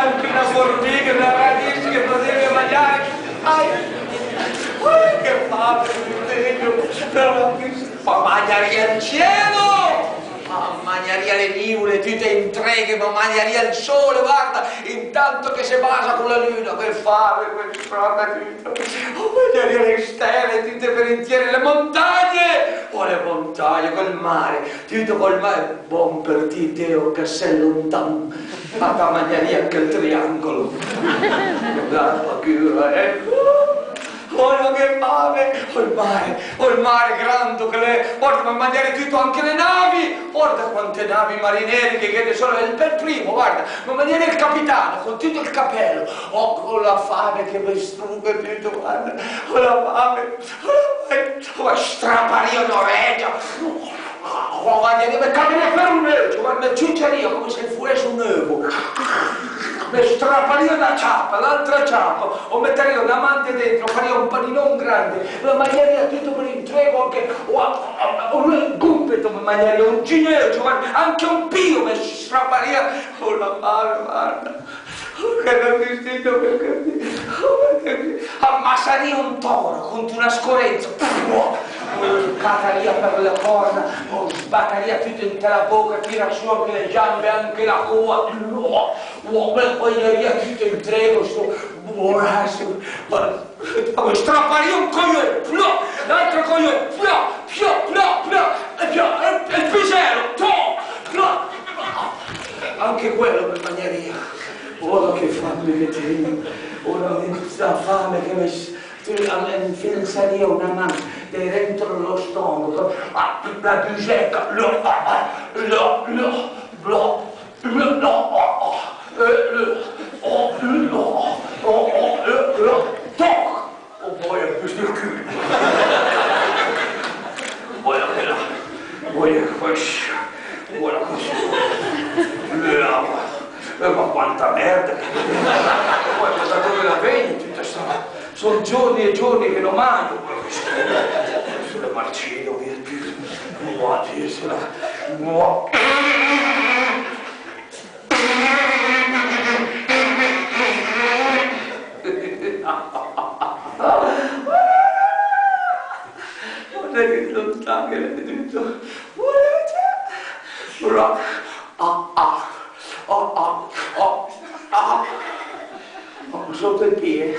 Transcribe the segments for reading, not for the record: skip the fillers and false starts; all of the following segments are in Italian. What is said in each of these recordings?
anche una formica, una radice che potevi mangiare. Che fame, ma mangiaria il cielo! Ma mangiaria le nuvole, tutte in treghe, ma mangiaria il sole, guarda, intanto che si basa con la luna, che fame, quel frate tutto. Mangiaria le stelle, tutte per intiere, le montagne! Oh, le montagne, col mare, tutto col mare. Buon per te, Teo, Cassello, un tam. Fatta mangiaria anche il triangolo. Guarda, oh, che fame! Oh, il mare grande che le... Guarda, ma mangiare tutto, anche le navi! Guarda quante navi marinere che chiede solo per primo, guarda! Ma mangiare il capitano con tutto il cappello! Oh, con la fame che mi strugge tutto, guarda! Con la fame! Come strappare io Norvegia! Oh, guarda, mi cammina per un euro, guarda, mi ciucceria come se fosse un uovo! Mi strapparia una ciappa, l'altra ciappa, o metteria una mante dentro, faria un paninone grande, la mangiaria tutto per intrego, anche un gumpeto mi mangiaria, un gineccio, anche un pio mi strapparia, oh la fame, guarda, che non vestito perché ammassaria un toro contro una scorenza, cataria per le corna, sbaccaria tutto in la bocca, tira su anche le gambe, anche la coda, mangiaria tutto in trego, sto buonasso, strapparia un coglione, l'altro coglione, e il pisello, anche quello per mangiaria. Ora che fame che tengo, ora questa fame che mi infilenzaria una mano dentro lo stomaco, la più secca, o poi è più sul culo. Vuoi così. Ma quanta merda! Poi da dove la vedi? Sono giorni e giorni che non mangio. Sulle marcino, via più. Guarda che lontano che l'hai detto. Sotto il piede.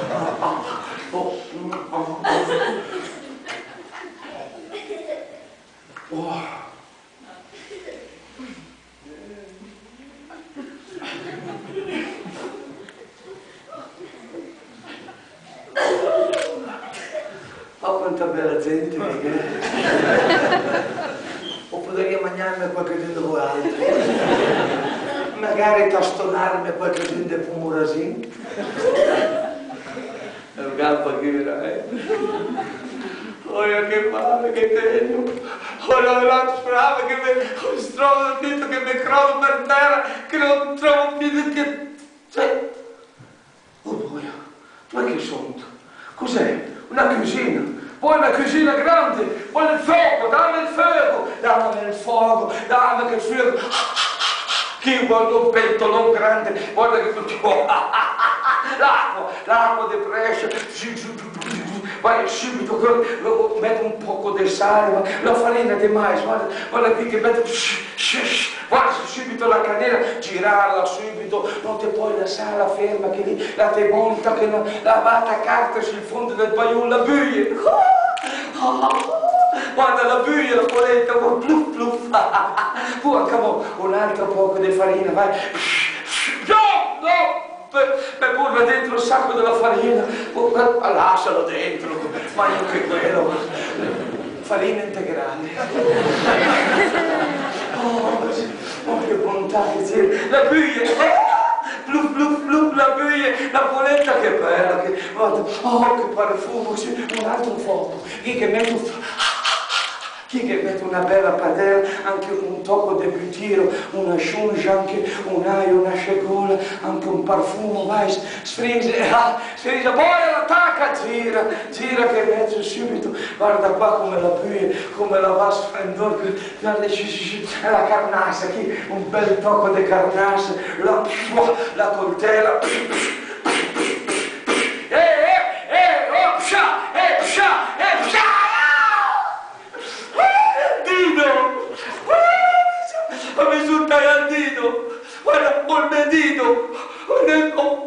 Oh, quanta bella gente che è. O potrei mangiarmi qualche giorno altro. Magari tastonarmi qualche giorno di pomurasin. È un gambo che veramente. Oh, che fame che tengo. Oh, la sprava che mi strovo tutto, che mi crollo per terra, che non trovo più che... Cioè... Oh, boia, ma che sono? Cos'è? Una cucina. Poi una cucina grande. Poi il fuoco, dammi il fuoco. Dammi il fuoco, dammi che il fuoco. Chi vuole un pentolone grande, guarda che tutto... L'acqua di prescia, vai subito, metto un poco di sale, la farina di mais, guarda qui che metto, guarda subito la cannella, girarla subito, non ti puoi lasciare la ferma che lì la te monta, che la va attaccata sul fondo del paio, la buia. Guarda la buia, la polenta, pluff pluff, poi anche un altro poco di farina, vai, no! Per porre dentro il sacco della farina, lascialo dentro, ma anche quello, farina integrale. Oh, che bontà che c'è, la buia, blu blu blu, la buia, la polenta che bella, che, guarda, oh che profumo, un altro fuoco, chi che mette una bella padella, anche un tocco di butiro, una sciungia, anche un aglio, una scegola, anche un profumo, vai, sfrisa, poi attacca, gira che vedo subito, guarda qua come la buia, come la va splendore, guarda, la carnassa, qui un bel tocco di carnassa, la coltella, Dino! Mi risulta il dito! Guarda, col mio dito!